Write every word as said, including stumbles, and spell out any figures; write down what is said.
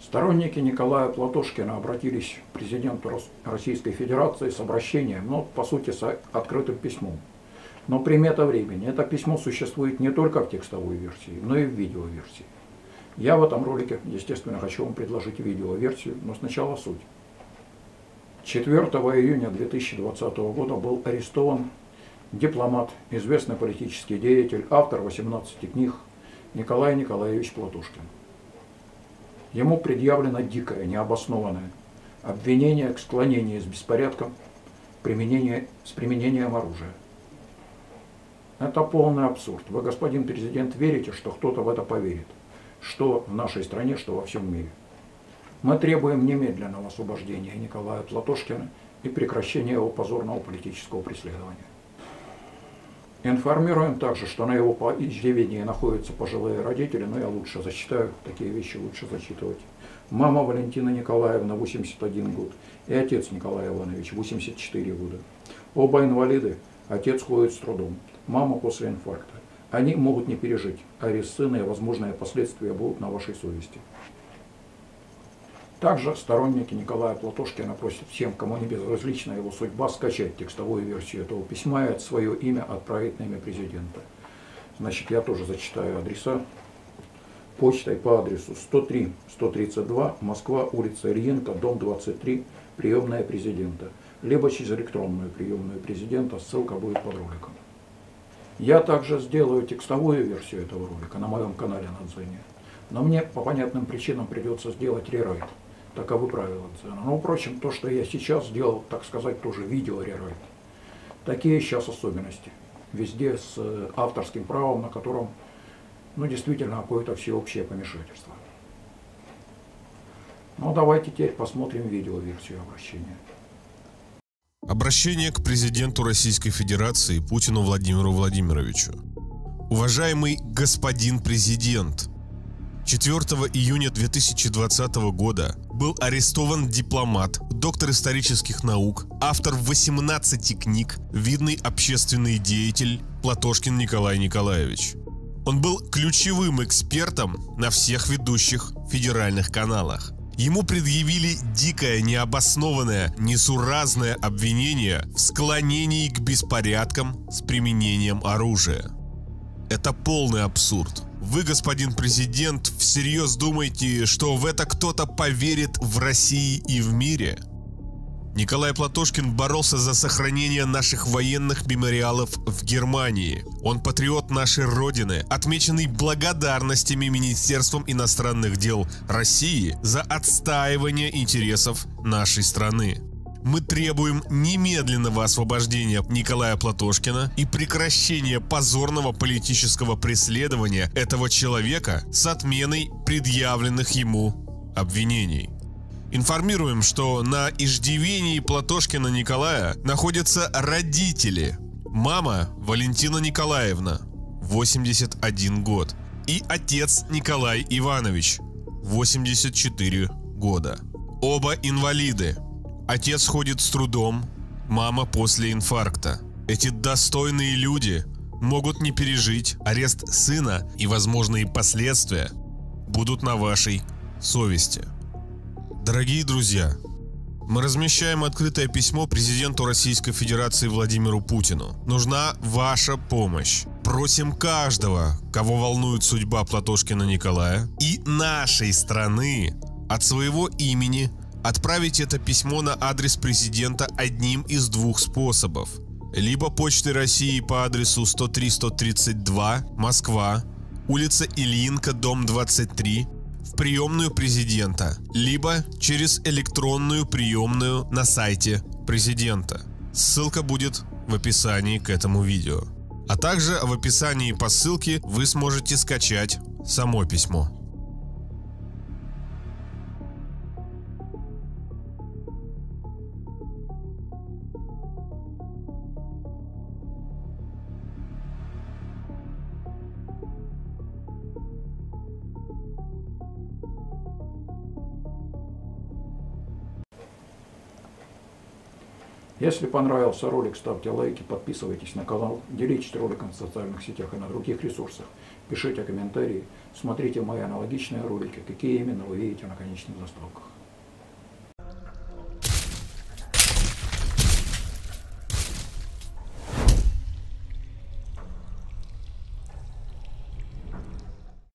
Сторонники Николая Платошкина обратились к президенту Российской Федерации с обращением, ну, по сути, с открытым письмом. Но примета времени. Это письмо существует не только в текстовой версии, но и в видеоверсии. Я в этом ролике, естественно, хочу вам предложить видеоверсию, но сначала суть. четвёртого июня две тысячи двадцатого года был арестован дипломат, известный политический деятель, автор восемнадцати книг Николай Николаевич Платошкин. Ему предъявлено дикое, необоснованное обвинение к склонению с беспорядком применение, с применением оружия. Это полный абсурд. Вы, господин президент, верите, что кто-то в это поверит? Что в нашей стране, что во всем мире. Мы требуем немедленного освобождения Николая Платошкина и прекращения его позорного политического преследования. Информируем также, что на его иждивении находятся пожилые родители, но я лучше зачитаю, такие вещи лучше зачитывать. Мама Валентина Николаевна, восемьдесят один год, и отец Николай Иванович, восемьдесят четыре года. Оба инвалиды, отец ходит с трудом, мама после инфаркта. Они могут не пережить арест сына, и возможные последствия будут на вашей совести. Также сторонники Николая Платошкина просят всем, кому не безразлична его судьба, скачать текстовую версию этого письма и свое имя отправить на имя президента. Значит, я тоже зачитаю адреса. Почтой по адресу сто три сто тридцать два, Москва, улица Ильинка, дом двадцать три, приемная президента. Либо через электронную приемную президента, ссылка будет под роликом. Я также сделаю текстовую версию этого ролика на моем канале на Дзене. Но мне по понятным причинам придется сделать рерайт. Таковы правила Дзена. Но, впрочем, то, что я сейчас сделал, так сказать, тоже видео-рерайт. Такие сейчас особенности. Везде с авторским правом, на котором, ну, действительно, какое-то всеобщее помешательство. Ну, давайте теперь посмотрим видеоверсию обращения. Обращение к президенту Российской Федерации Путину Владимиру Владимировичу. Уважаемый господин президент, четвёртого июня две тысячи двадцатого года был арестован дипломат, доктор исторических наук, автор восемнадцати книг, видный общественный деятель Платошкин Николай Николаевич. Он был ключевым экспертом на всех ведущих федеральных каналах. Ему предъявили дикое, необоснованное, несуразное обвинение в склонении к беспорядкам с применением оружия. Это полный абсурд. Вы, господин президент, всерьез думаете, что в это кто-то поверит в России и в мире? Николай Платошкин боролся за сохранение наших военных мемориалов в Германии. Он патриот нашей Родины, отмеченный благодарностями Министерством иностранных дел России за отстаивание интересов нашей страны. Мы требуем немедленного освобождения Николая Платошкина и прекращения позорного политического преследования этого человека с отменой предъявленных ему обвинений. Информируем, что на иждивении Платошкина Николая находятся родители. Мама Валентина Николаевна, восемьдесят один год, и отец Николай Иванович, восемьдесят четыре года. Оба инвалиды. Отец ходит с трудом, мама после инфаркта. Эти достойные люди могут не пережить арест сына, и возможные последствия будут на вашей совести. Дорогие друзья, мы размещаем открытое письмо президенту Российской Федерации Владимиру Путину. Нужна ваша помощь. Просим каждого, кого волнует судьба Платошкина Николая и нашей страны, от своего имени отправить это письмо на адрес президента одним из двух способов. Либо почтой России по адресу сто три сто тридцать два, Москва, улица Ильинка, дом двадцать три, в приемную президента, либо через электронную приемную на сайте президента. Ссылка будет в описании к этому видео. А также в описании по ссылке вы сможете скачать само письмо. Если понравился ролик, ставьте лайки, подписывайтесь на канал, делитесь роликом в социальных сетях и на других ресурсах, пишите комментарии, смотрите мои аналогичные ролики, какие именно вы видите на конечных заставках.